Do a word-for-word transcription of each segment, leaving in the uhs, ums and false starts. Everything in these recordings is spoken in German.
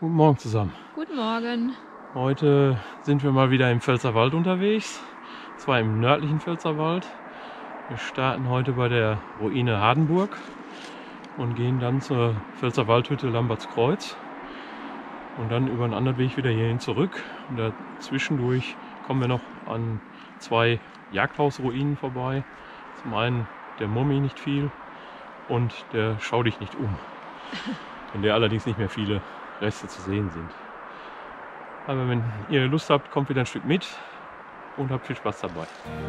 Guten Morgen zusammen. Guten Morgen. Heute sind wir mal wieder im Pfälzerwald unterwegs. Zwar im nördlichen Pfälzerwald. Wir starten heute bei der Ruine Hardenburg und gehen dann zur Pfälzerwaldhütte Lambertskreuz und dann über einen anderen Weg wieder hierhin zurück. Und dazwischendurch kommen wir noch an zwei Jagdhausruinen vorbei. Zum einen der Mummi nicht viel und der Schau dich nicht um, in der allerdings nicht mehr viele Reste zu sehen sind. Aber wenn ihr Lust habt, kommt wieder ein Stück mit und habt viel Spaß dabei.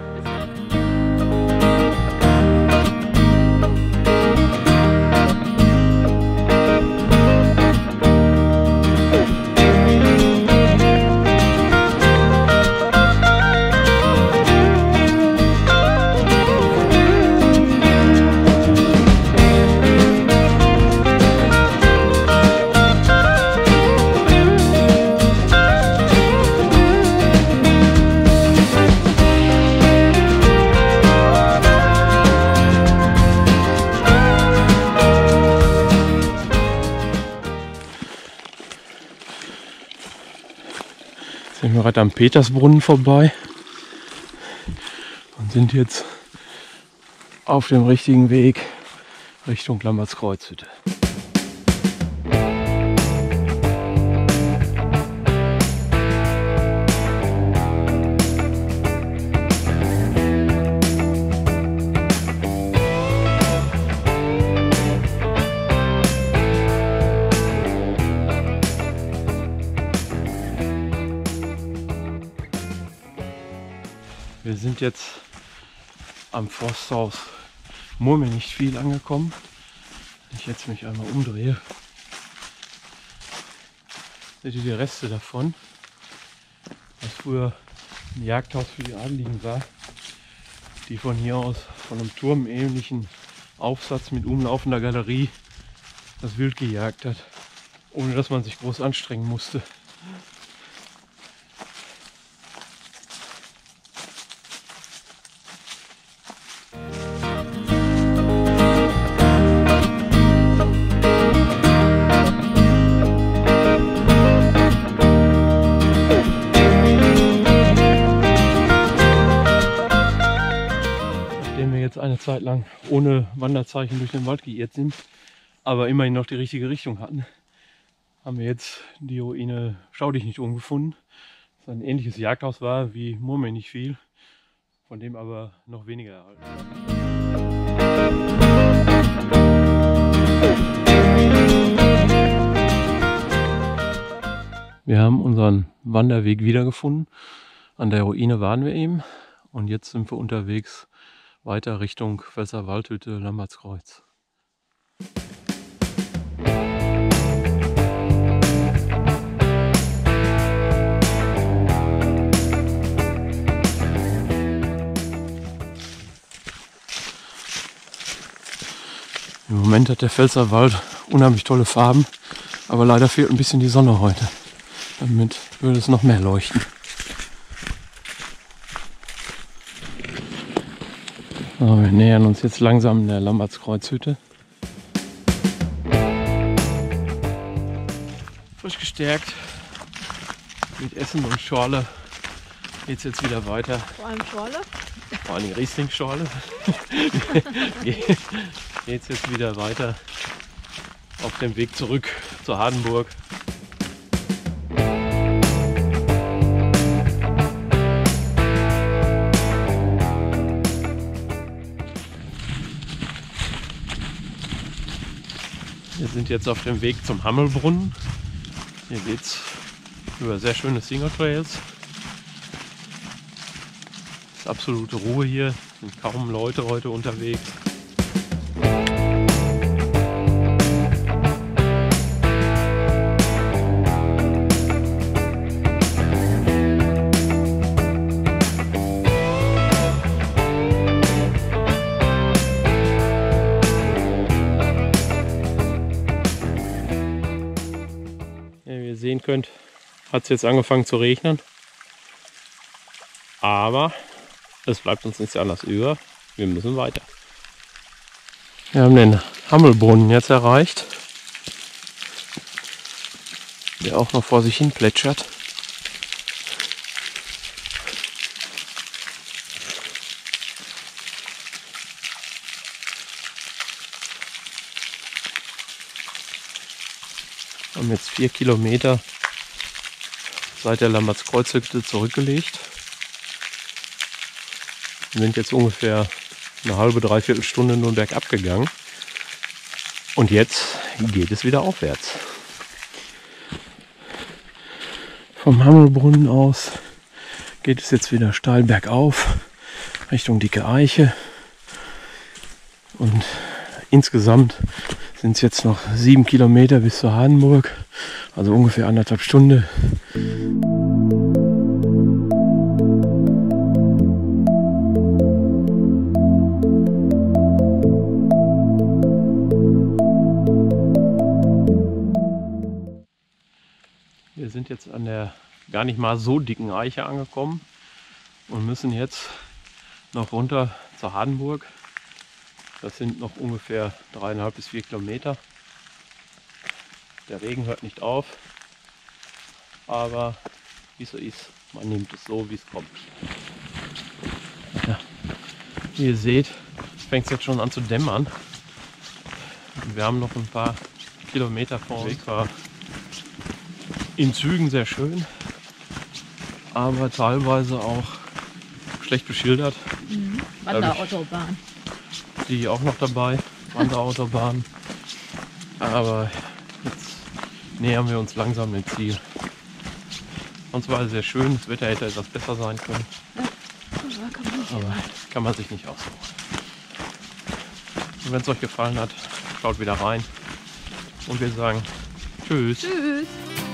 Wir sind gerade am Petersbrunnen vorbei und sind jetzt auf dem richtigen Weg Richtung Lambertskreuzhütte. Wir sind jetzt am Forsthaus Murmel nicht viel angekommen. Wenn ich jetzt mich einmal umdrehe, seht ihr die Reste davon, was früher ein Jagdhaus für die Adeligen war, die von hier aus von einem turmähnlichen Aufsatz mit umlaufender Galerie das Wild gejagt hat, ohne dass man sich groß anstrengen musste. Eine Zeit lang ohne Wanderzeichen durch den Wald geirrt sind, aber immerhin noch die richtige Richtung hatten, haben wir jetzt die Ruine Schau dich nicht um gefunden. Das ein ähnliches Jagdhaus war wie Murmel nicht viel, von dem aber noch weniger erhalten. Wir haben unseren Wanderweg wiedergefunden. An der Ruine waren wir eben und jetzt sind wir unterwegs weiter Richtung Pfälzerwaldhütte Lambertskreuz. Im Moment hat der Pfälzerwald unheimlich tolle Farben, aber leider fehlt ein bisschen die Sonne heute. Damit würde es noch mehr leuchten. So, wir nähern uns jetzt langsam der Lambertskreuzhütte. Frisch gestärkt mit Essen und Schorle geht es jetzt wieder weiter. Vor allem Schorle? Vor allem Riesling-Schorle. Geht es jetzt wieder weiter auf dem Weg zurück zur Hardenburg. Wir sind jetzt auf dem Weg zum Hammelbrunnen. Hier geht es über sehr schöne Single Trails. Es ist absolute Ruhe hier, es sind kaum Leute heute unterwegs. Sehen könnt, hat es jetzt angefangen zu regnen, aber es bleibt uns nichts anderes über, wir müssen weiter. Wir haben den Hammelbrunnen jetzt erreicht. der auch noch vor sich hin plätschert. Wir haben jetzt vier Kilometer seit der Lambertskreuzhütte zurückgelegt. Wir sind jetzt ungefähr eine halbe, dreiviertel Stunde nur bergab gegangen. Und jetzt geht es wieder aufwärts. Vom Hammelbrunnen aus geht es jetzt wieder steil bergauf Richtung Dicke Eiche. Und insgesamt sind es jetzt noch sieben Kilometer bis zur Hadenburg, also ungefähr anderthalb Stunden. Wir sind jetzt an der gar nicht mal so dicken Eiche angekommen und müssen jetzt noch runter zur Hadenburg. Das sind noch ungefähr dreieinhalb bis vier Kilometer. Der Regen hört nicht auf, aber wie es so ist, man nimmt es so, wie es kommt. Ja. Wie ihr seht, fängt es jetzt schon an zu dämmern. Und wir haben noch ein paar Kilometer vor uns. Der Weg war in Zügen sehr schön, aber teilweise auch schlecht beschildert. Mhm. Wanderautobahn. Die auch noch dabei, Wanderautobahn. Aber jetzt nähern wir uns langsam dem Ziel. Sonst war es sehr schön, das Wetter hätte etwas besser sein können. Ja, kann man nicht aber kann man sich nicht aussuchen. Und wenn es euch gefallen hat, schaut wieder rein. Und wir sagen Tschüss. Tschüss.